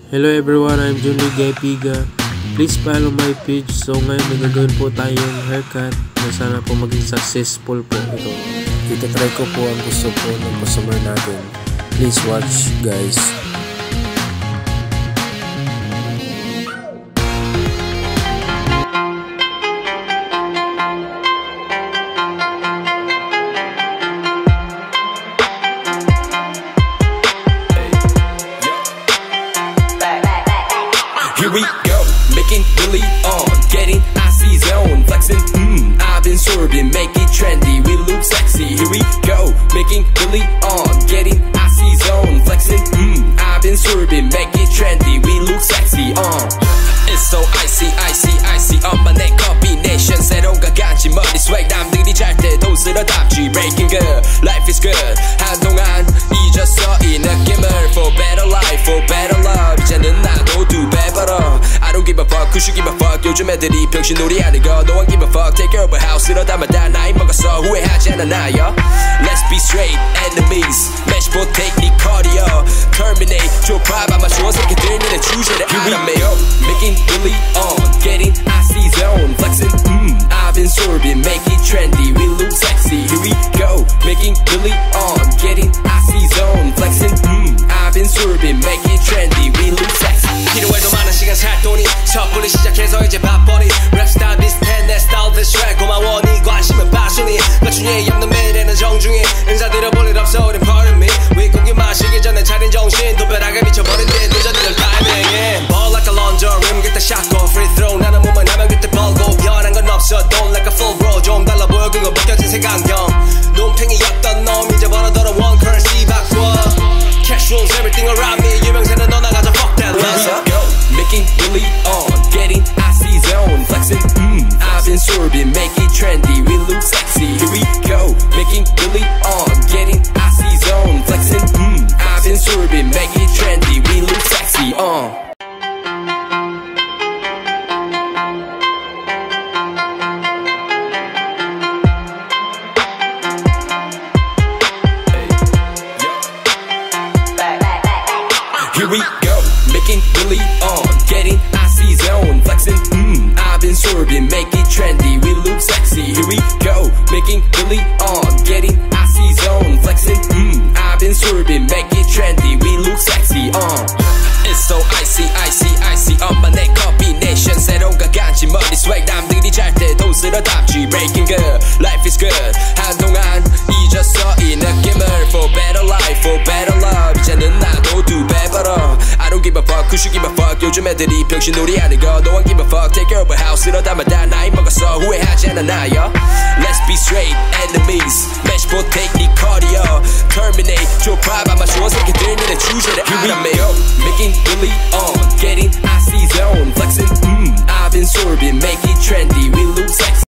Hello everyone, I'm Junly Gaypiga. Please follow my page. So ngayon nagagawin po tayong haircut na sana po maging successful po ito. Itatry ko po ang gusto po ng customer natin. Please watch guys. Here we go, making Billy on, getting icy zone, flexing, I've been sorbing, make it trendy, we look sexy. Here we go, making Billy on, getting icy zone, flexing, I've been sorbing, make it trendy, we look sexy. It's so icy, icy, icy, my neck combination, 새로운 가간지 머리 swag, 남들이 잘 때도 쓸어담지, breaking good, life is good, 한동안 잊었어 이 느낌을, for better life, for better love, 이제는 나도 두 배 벌어. I don't give a fuck, who should give a fuck, 요즘 애들이 병신놀이 하는 거, no one give a fuck, take care of a house, 이러다마다 나이 먹었어, 후회하지 않아 나요. Let's be straight, enemies, match for technique, cardio, terminate, 좁아 아마 좋은 새끼들 너네 주제를 알아매요. Making Billy on, getting icy zone, flexing, I've been sorbing, make it trendy, we look sexy. Here we go, making Billy on, getting icy zone, flexing, I've been sorbing, make it trendy, we look sexy. 필요해도 많은 시간 살 돈이 섣불리 시작해서 이제 밥벌이 랩스타일 비슷해 내 스타일 비슷해 고마워 네 관심은 빠순이 나중에 없는 매일에는 정중히 인사드려 볼 일 없어 우린 pardon me 윗고기 마시기 전에 차린 정신 도배락에 미쳐버린 뒤 늦어지는 타이밍 Ball like a launcher rim get the shot go free throw 나는 몸만 하면 그때 벌고 변한 건 없어 don't like a full bro 좀 달라 보여 그거 벗겨진 색안경 논팽이였던 놈 이제 벌어들어 one currency 바꿔 cash rules everything around me 유명세는 너 나가자 fuck that let's go making Billy on getting icy zone flexing I've been sorbing make it trendy we look sexy here we go making Billy on getting icy zone flexing I've been sorbing make it trendy we look sexy Here we go, making Billy on, getting icy zone, flexing, I've been sorbing, make it trendy, we look sexy. Here we go, making Billy on, getting icy zone, flexing, I've been sorbing, make it trendy, we look sexy. It's so icy, icy, icy, my neck combination, 새로운 가간지 머리 swag, 남들이 잘 때도 쓸어담지, breaking good, life is good, 한동안 잊었어 이 느낌을, for better life, for better love, 이제는 나도 두 배 벌어. I don't give a fuck, who should give a fuck, 요즘 애들이 병신놀이 하는 거, no one give a fuck, take care of a house, 이러다마다 나이 먹었어, 후회하지 않아 나요. Let's be straight, enemies, match for technique, cardio, terminate, 좁아 아마 좋은 새끼들 너네 주제를 알아매요. Making Billy on, getting icy zone, flexing, I've been sorbing, make it trendy, we look